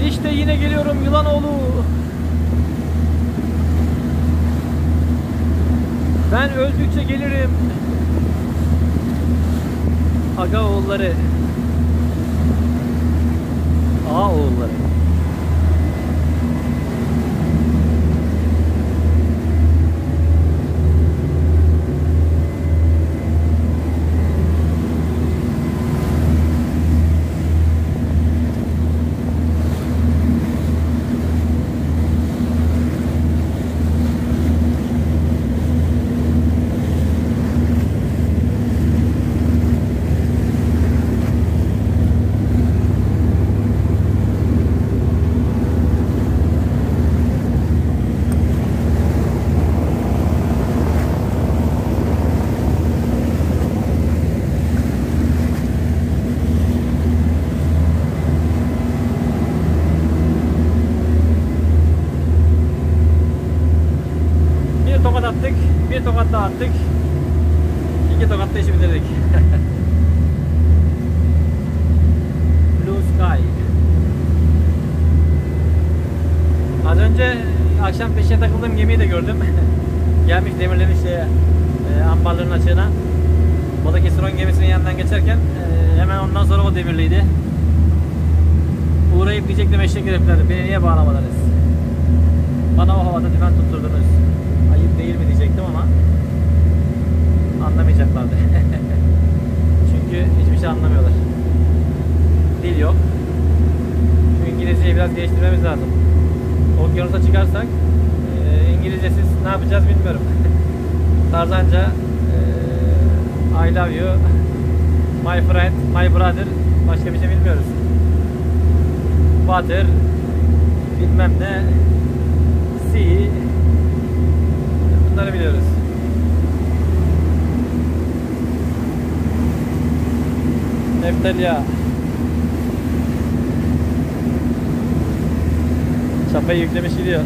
İşte yine geliyorum Yılanoğlu. Ben öldükçe gelirim. Aga oğulları. Ağa oğulları. Bir tokat daha attık. 2 tokatla işi bitirdik. Blue Sky. Az önce akşam peşine takıldığım gemiyi de gördüm. Gelmiş demirlemiş ambarların açığına. Balıkesir gemisinin yanından geçerken hemen ondan sonra o demirliydi. Uğrayıp diyecektim eşek herifler, beni niye bağlamadınız? Bana o havada dümen tutturdunuz. Ayıp değil mi diyecektim ama anlamayacaklardı. Çünkü hiçbir şey anlamıyorlar. Dil yok. Şu İngilizceyi biraz geliştirmemiz lazım. Okyanusa çıkarsak İngilizcesiz ne yapacağız bilmiyorum. Tarzanca I love you, my friend, my brother, başka bir şey bilmiyoruz. Water, bilmem ne, sea, bunları biliyoruz. Neftalya. Çapayı yüklemiş gidiyor.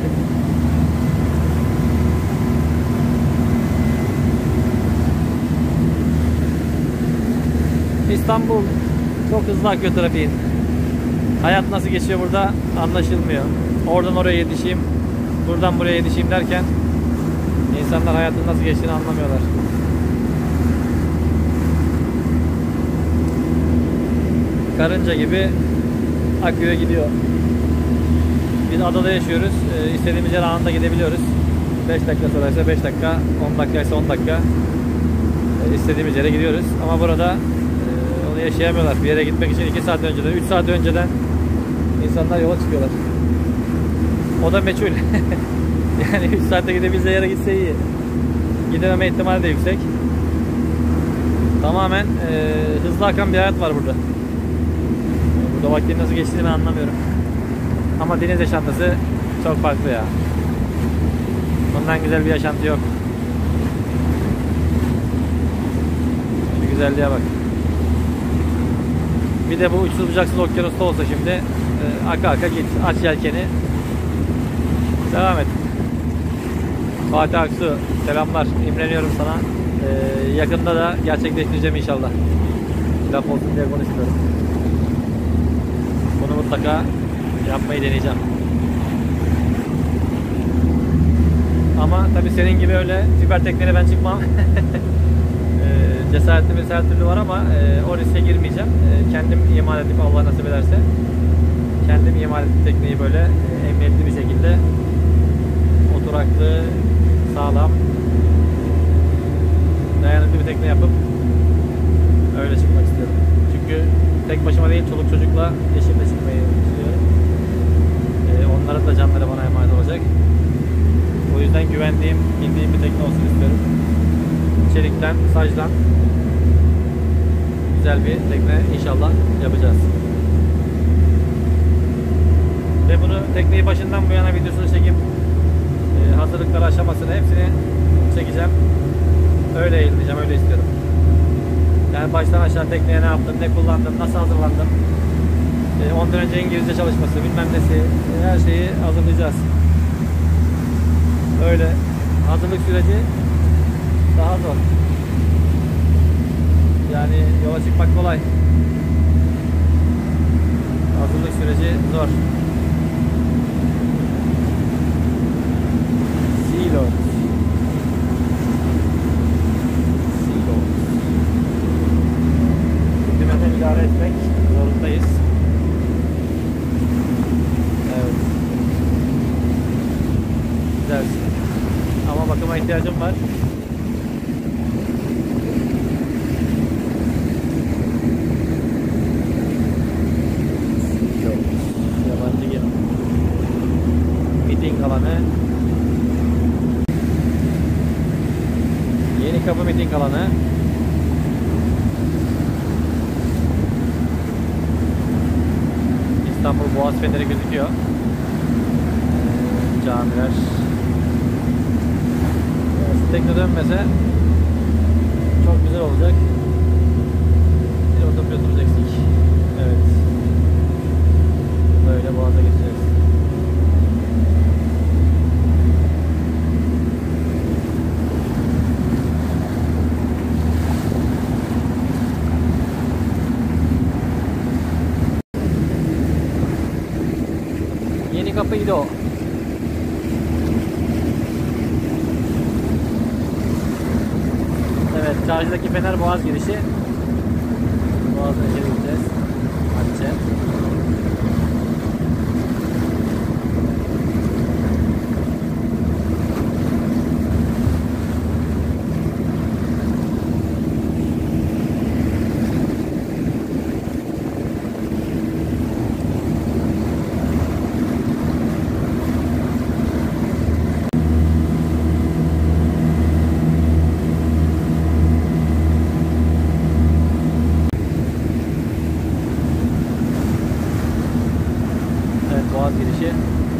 İstanbul çok hızlı akıyor trafiğin. Hayat nasıl geçiyor burada anlaşılmıyor. Oradan oraya yetişeyim, buradan buraya yetişeyim derken insanlar hayatın nasıl geçtiğini anlamıyorlar. Karınca gibi akıyor gidiyor. Biz adada yaşıyoruz. İstediğimiz yere anında gidebiliyoruz. 5 dakika sonraysa 5 dakika, 10 dakika ise 10 dakika istediğimiz yere gidiyoruz. Ama burada onu yaşayamıyorlar. Bir yere gitmek için 2 saat önceden, 3 saat önceden insanlar yola çıkıyorlar. O da meçhul. Yani 3 saatte gidebileceği yere gitse iyi. Gidememe ihtimali de yüksek. Tamamen hızlı akan bir hayat var burada. Burada vaktin nasıl geçtiğini anlamıyorum. Ama deniz yaşantısı çok farklı ya. Bundan güzel bir yaşantı yok. Şu güzelliğe bak. Bir de bu uçsuz bucaksız okyanusta olsa şimdi aka aka git. Aç yelkeni. Devam et. Fatih Aksu selamlar. İmreniyorum sana. Yakında da gerçekleştireceğim inşallah. Laf olsun diye konuşuyorum. Bunu mutlaka yapmayı deneyeceğim. Ama tabii senin gibi öyle süper tekneye ben çıkmam. Cesaretimiz her türlü var ama o riske girmeyeceğim. Kendim imal edip Allah nasip ederse kendim imal edip tekneyi böyle emniyetli bir şekilde oturaklı, sağlam, dayanıklı bir tekne yapıp öyle çıkmak istiyorum. Çünkü tek başıma değil, çoluk çocukla eşimle çıkmayı istiyorum. Onların da canları bana emanet olacak. O yüzden güvendiğim, bildiğim bir tekne olsun istiyorum. Çelikten, sacdan güzel bir tekne inşallah yapacağız. Ve bunu tekneyi başından bu yana videosunu çekip hazırlıkları aşamasını hepsini çekeceğim. Öyle yayınlayacağım, öyle istiyorum. Yani baştan aşağı tekneye ne yaptım, ne kullandım, nasıl hazırlandım. Ondan önce İngilizce çalışması, bilmem nesi, her şeyi hazırlayacağız. Öyle hazırlık süreci daha zor. Yani yola çıkmak kolay. Hazırlık süreci zor. Silo. Dümene müdahale etmek zorundayız. Evet. Güzel. Ama bakıma ihtiyacım var. Yabancı gemi. Meeting alanı. Yeni Kapı meeting alanı. İstanbul Boğaz Feneri gözüküyor. Camiler. Tekne dönmese çok güzel olacak. Bir otopilotumuz eksik. Evet. Böyle Boğaz'a geçeceğiz. Yeni Kapı İdo. Evet, Çarşıdaki Fener Boğaz girişi. Boğaz'dan içeri gideceğiz. Hatice. Boğaz girişi.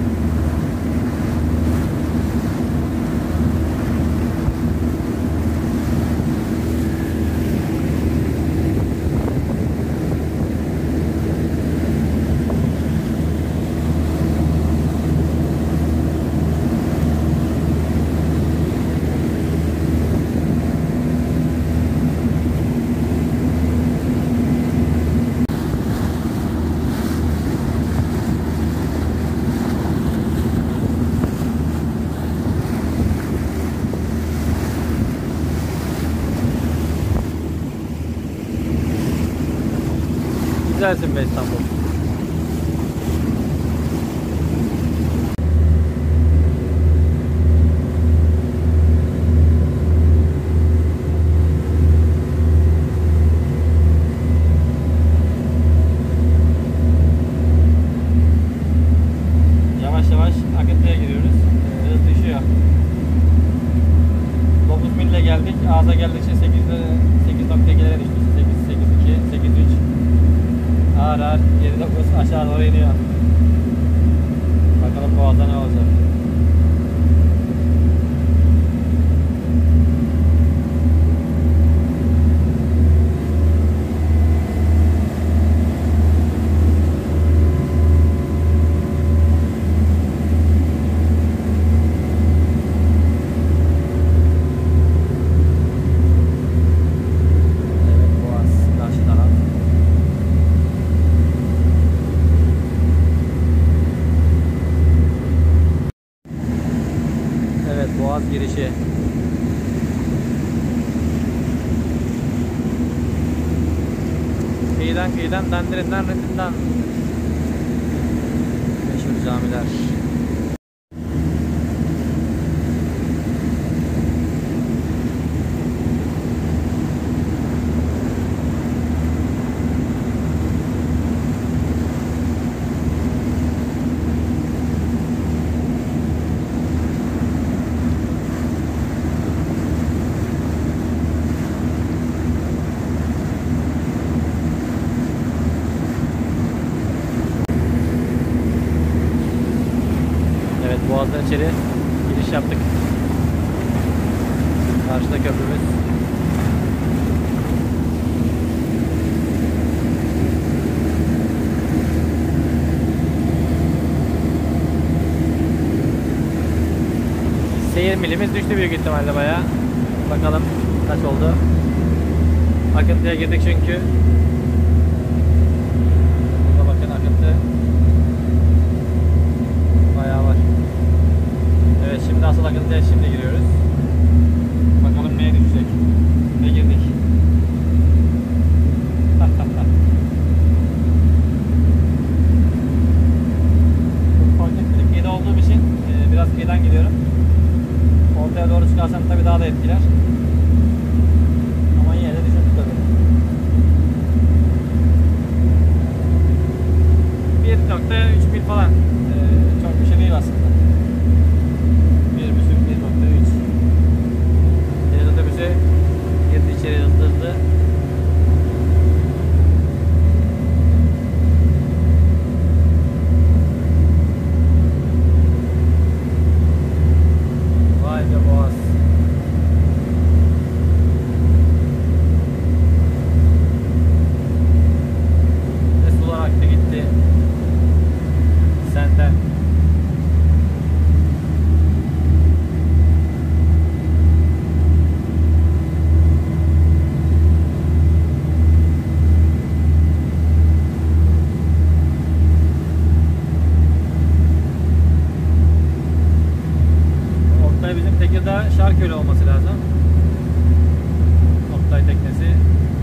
Güzelsin be İstanbul. Yavaş yavaş akıntıya giriyoruz. Hız düşüyor. 9 mille geldik. Ağza geldikçe 8.2'lere düştük. 8, 8.2, 8.3. Ağır ağır 7.9 aşağı doğru iniyor. Bakalım Boğaz'da ne olacak. Evet, Boğaz karşı taraf. Evet, Boğaz girişi. Kıyıdan, dandirinden, rendinden. Meşhur camiler. Evet, Boğaz'dan içeri giriş yaptık. Karşıda köprümüz. Seyir milimiz düştü büyük ihtimalle bayağı. Bakalım kaç oldu. Akıntıya girdik çünkü. Burada bakın akıntı. da etkiler. Ama yine de düşündük tabii. 1.3 mil falan. Çok bir şey değil aslında. 1.5-1.3. Deniz otobüsü girdi içeri hızlı. Vay be Boğaz. Ne sular aktı gitti. Senden. Oktay bizim Tekirdağ Şarköy'lü olması lazım. Oktay teknesi.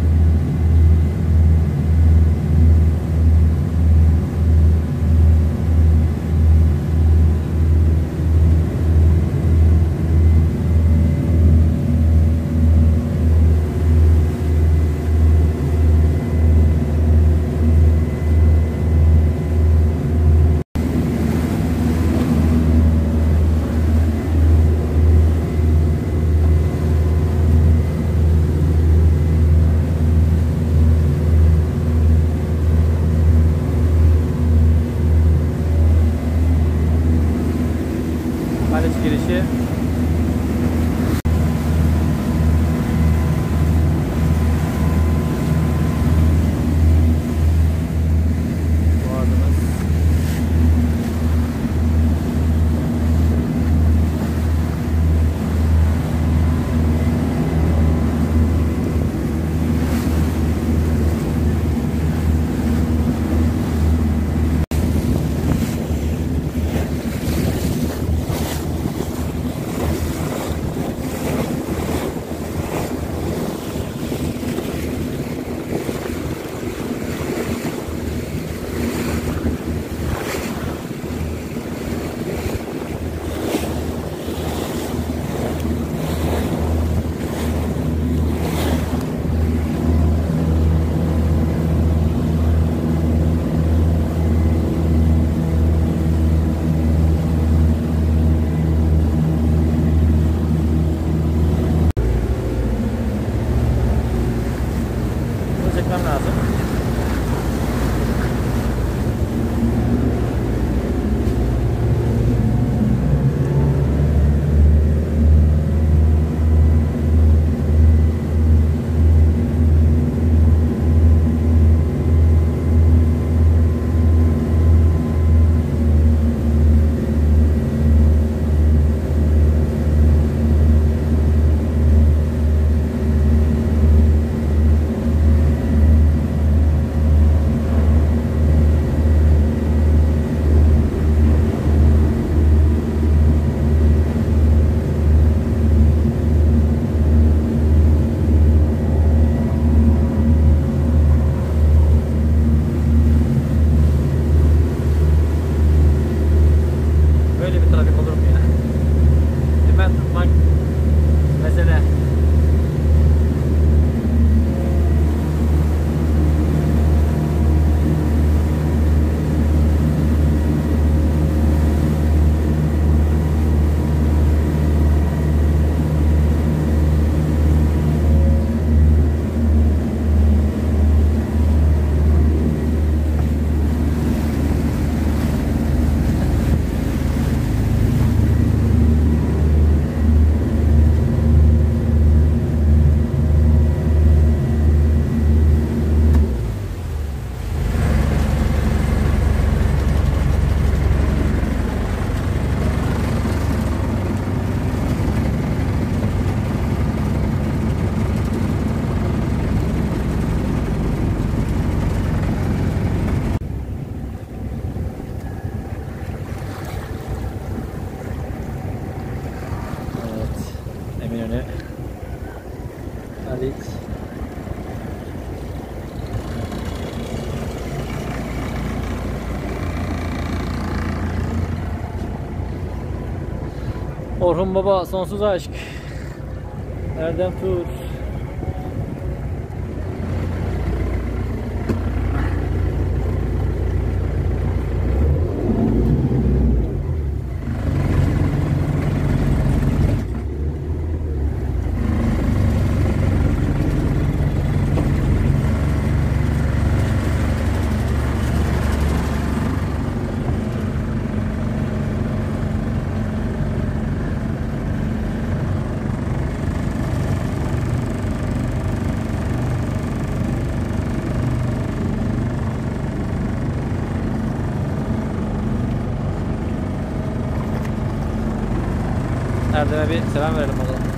Haliç girişi. Boğazımız. Bunu çekmem lazım. Böyle bir trafik olur mu ya? Dümen tutmak mesele. Eminönü, Haliç. Orhun Baba, sonsuz aşk. Erdem Tur. Erdem'e bir selam verelim o zaman.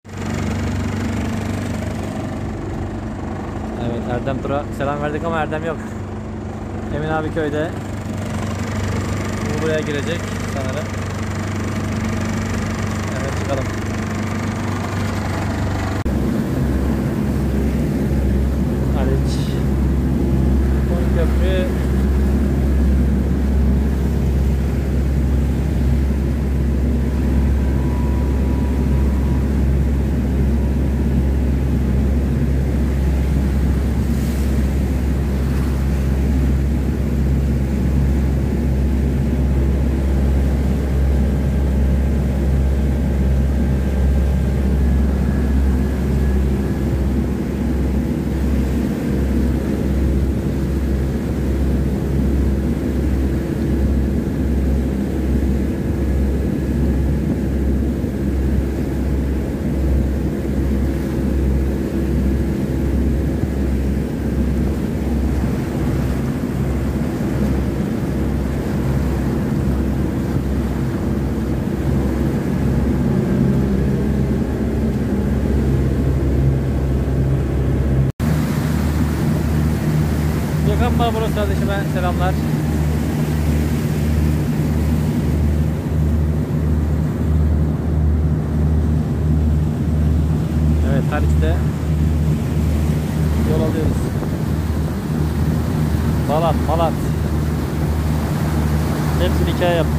Evet, Erdem Tur'a selam verdik ama Erdem yok. Emin abi köyde. Bu buraya girecek sanırım. Evet, çıkalım. Haliç. Son köprü. Gökhan Barbaros kardeşime selamlar. Evet, Haliç'te yol alıyoruz. Malat. Hepsini hikaye yap.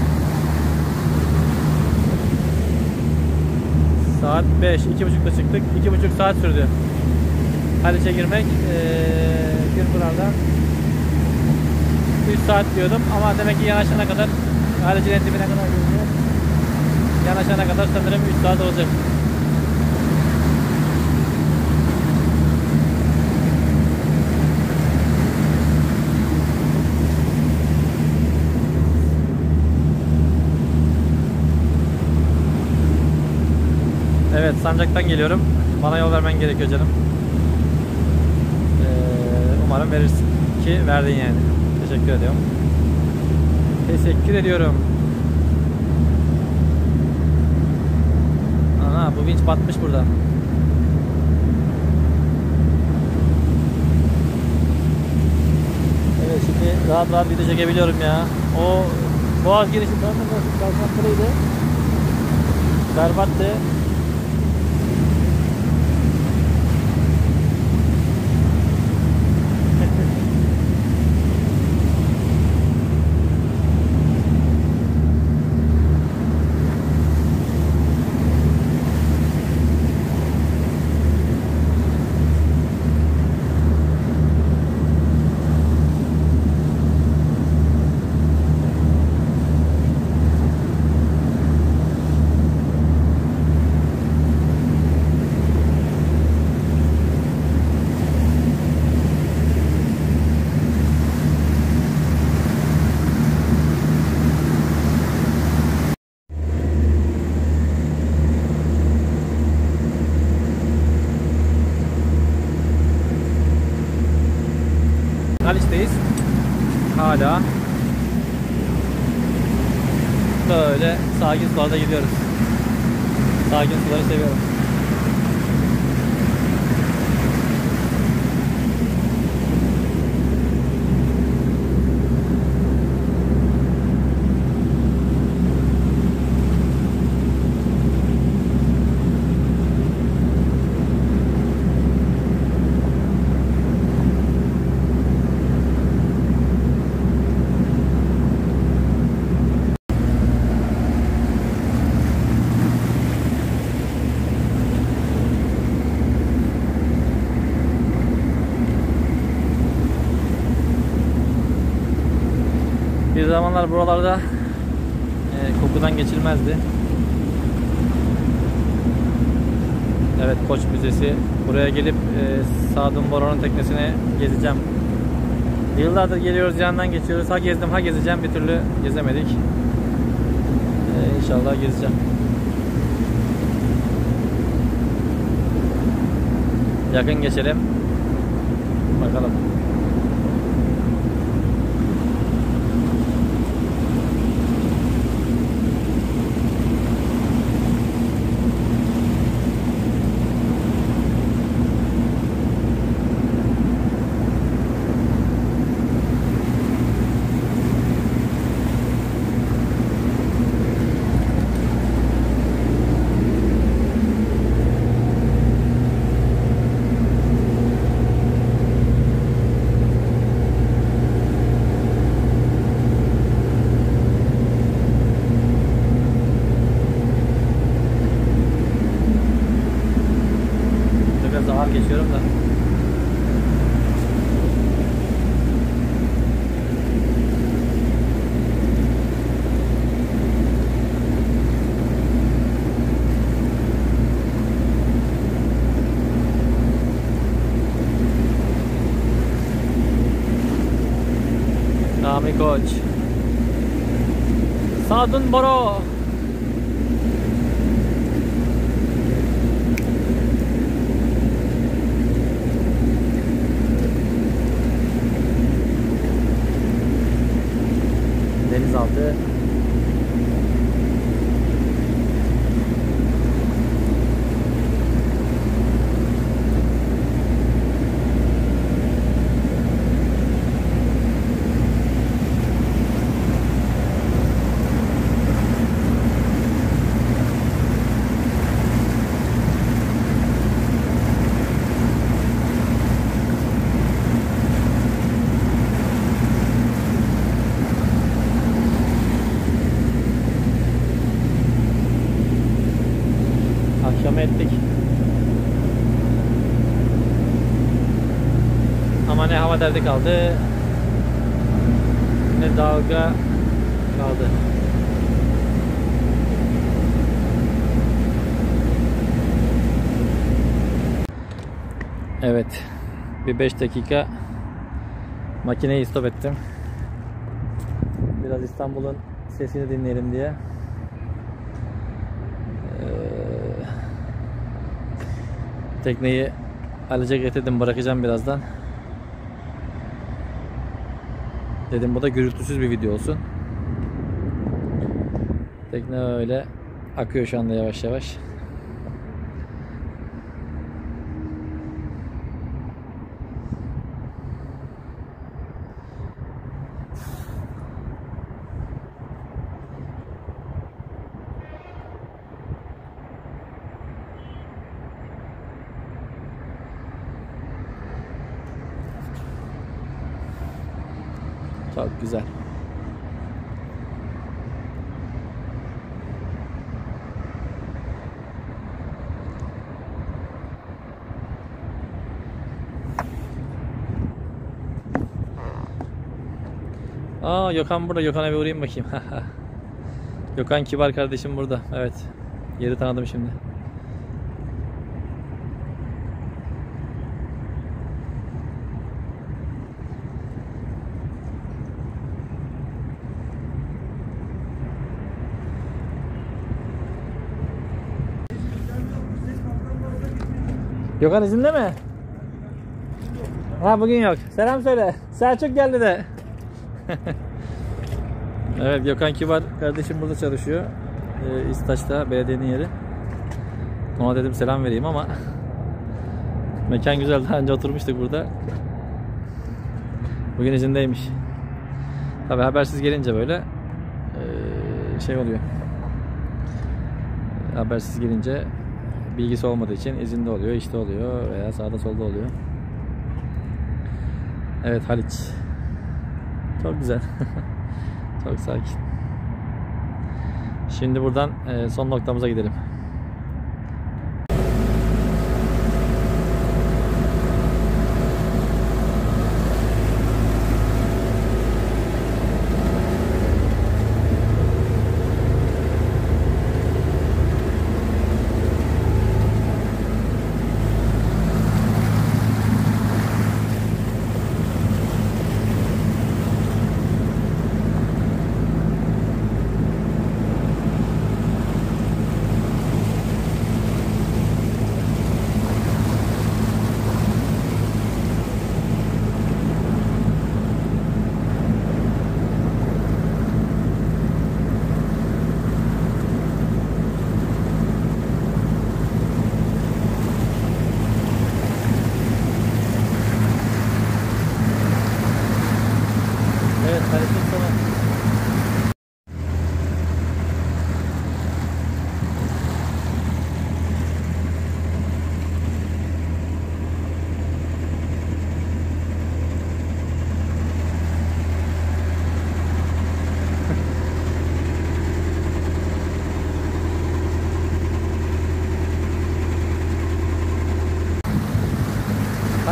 Saat 5, 2.30'da çıktık. 2.5 saat sürdü Haliç'e girmek. Gürpınar'dan 3 saat diyordum ama demek ki yanaşana kadar, Haliç'in en dibine kadar gidiyor. Yanaşana kadar sanırım 3 saat olacak. Evet, Sancak'tan geliyorum. Bana yol vermen gerekiyor canım. Umarım verirsin ki verdin yani. Teşekkür ediyorum. Teşekkür ediyorum. Ana, bu vinç batmış burada. Evet, şimdi rahat rahat video çekebiliyorum ya. O boğaz girişi kalkantlıydı. Berbattı. Haliç'teyiz. Hala böyle sakin sularda gidiyoruz. Sakin suları seviyorum. zamanlar buralarda kokudan geçilmezdi. Evet, Koç Müzesi. Buraya gelip Sadun Boru'nun teknesini gezeceğim. Yıllardır geliyoruz, yanından geçiyoruz. Ha gezdim ha gezeceğim, bir türlü gezemedik. İnşallah gezeceğim. Yakın geçelim. Bakalım. Biraz ağır geçiyorum da. Sami Koç. Sadun Boru. Denizaltı. Akşam ettik. Ama ne hava derdi kaldı, ne dalga kaldı. Evet. Bir 5 dakika makineyi stop ettim. Biraz İstanbul'un sesini dinleyelim diye. Tekneyi Alice getirdim, bırakacağım birazdan. Dedim bu da gürültüsüz bir video olsun. Tekne öyle akıyor şu anda yavaş yavaş. Çok güzel. Aa, Gökhan burada. Gökhan'a bir uğrayayım bakayım. Gökhan kibar kardeşim burada. Evet. Yeri tanıdım şimdi. Gökhan izinde mi? Ha, bugün yok. Selam söyle. Selçuk geldi de. Evet, Gökhan kibar kardeşim burada çalışıyor. İstaç'ta, belediyenin yeri. Ona dedim selam vereyim ama mekan güzel, daha önce oturmuştuk burada. Bugün izindeymiş. Tabi habersiz gelince böyle şey oluyor. Habersiz gelince bilgisi olmadığı için izinde oluyor, işte oluyor veya sağda solda oluyor. Evet, Haliç. Çok güzel. Çok sakin. Şimdi buradan son noktamıza gidelim.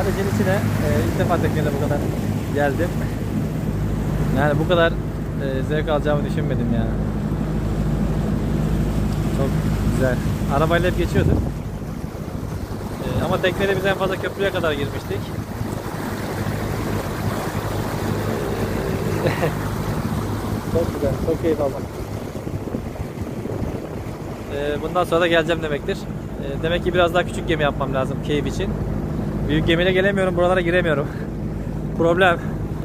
Aracın içine ilk defa tekneyle bu kadar geldim. Yani bu kadar zevk alacağımı düşünmedim ya. Çok güzel. Arabayla hep geçiyorduk. Ama tekneyle biz en fazla köprüye kadar girmiştik. Çok güzel, çok keyif aldım. Bundan sonra da geleceğim demektir. Demek ki biraz daha küçük gemi yapmam lazım keyif için. Büyük gemiyle gelemiyorum, buralara giremiyorum. Problem.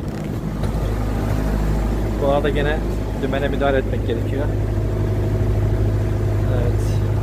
Bu arada gene dümene müdahale etmek gerekiyor. Evet.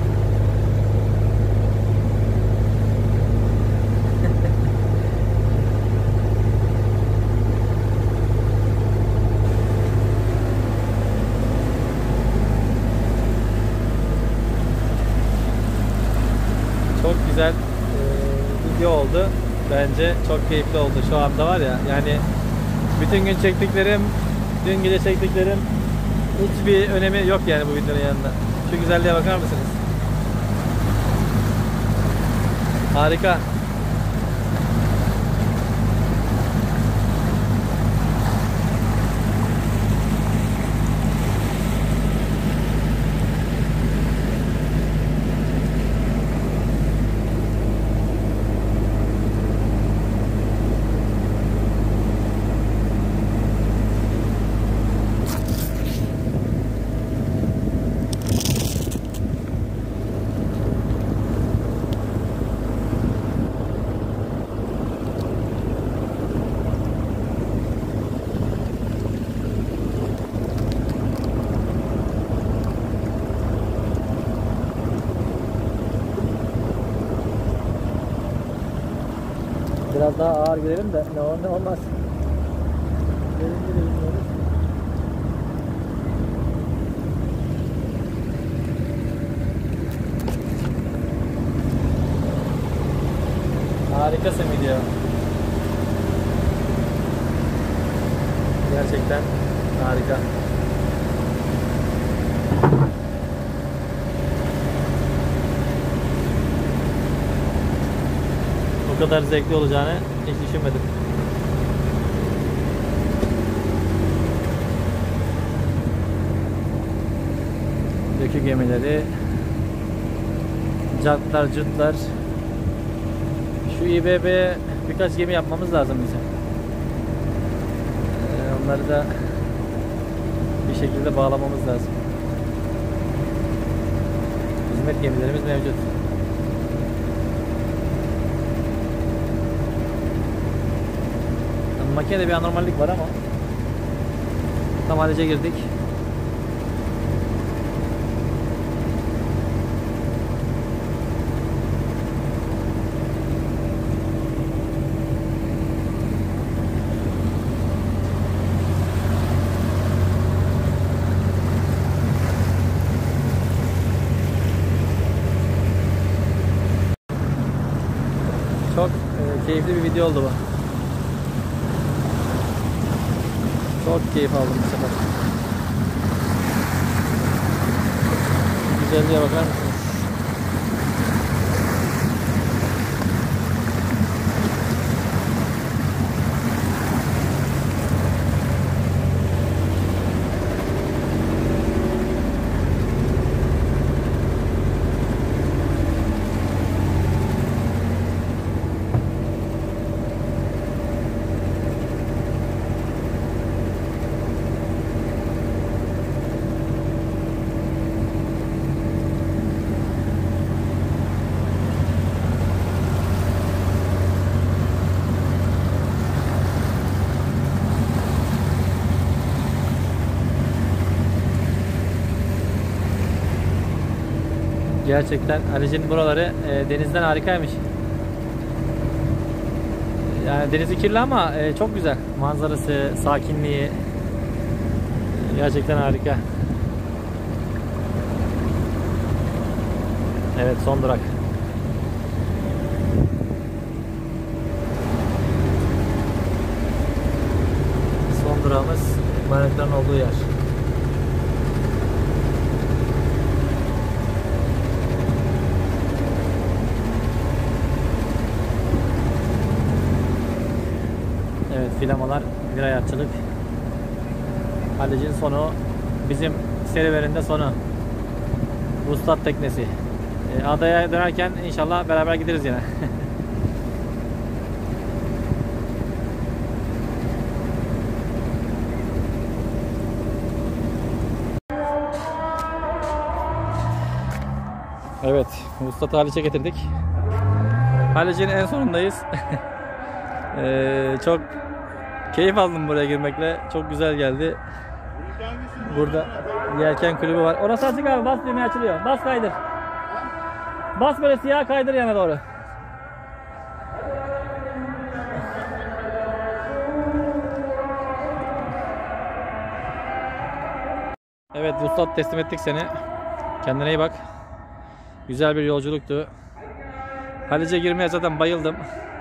Çok güzel video oldu. Bence çok keyifli oldu şu anda var ya. Yani bütün gün çektiklerim, dün gece çektiklerim hiçbir önemi yok yani bu videonun yanında. Şu güzelliğe bakar mısınız? Harika. Biraz daha ağır girelim de ne olmaz. Gelince de bilmiyoruz. Harikasın video. Gerçekten harika. Bu kadar zevkli olacağını hiç düşünmedim. Dökü gemileri, cartlar, cırtlar. Şu İBB'ye birkaç gemi yapmamız lazım bizim. Onları da bir şekilde bağlamamız lazım. Hizmet gemilerimiz mevcut. Makinede bir anormallik var ama tam halice girdik. Çok keyifli bir video oldu bu. Çok keyif aldım bu sefer. Güzelliğe bakar mısınız? Gerçekten Halice'nin buraları denizden harikaymış. Yani denizi kirli ama çok güzel. Manzarası, sakinliği gerçekten harika. Evet, son durak. Son durağımız balıkların olduğu yer. Pilamalar, virayatçılık. Halic'in sonu, bizim serüveninde sonu. Vuslat teknesi. Adaya dönerken inşallah beraber gideriz yine. Evet, Vuslat'ı Haliç'e getirdik. Haliç'in en sonundayız. Çok keyif aldım buraya girmekle. Çok güzel geldi. Burada yelken kulübü var. Orası açık abi. Bas düğmeye açılıyor. Bas kaydır. Bas böyle siyah kaydır yana doğru. Evet Vuslat, teslim ettik seni. Kendine iyi bak. Güzel bir yolculuktu. Haliç'e girmeye zaten bayıldım.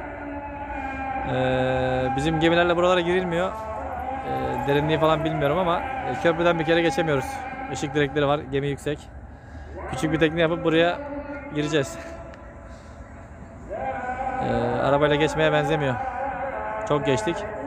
Bizim gemilerle buralara girilmiyor. Derinliği falan bilmiyorum ama köprüden bir kere geçemiyoruz. Işık direkleri var, gemi yüksek. Küçük bir tekne yapıp buraya gireceğiz. Arabayla geçmeye benzemiyor. Çok geçtik.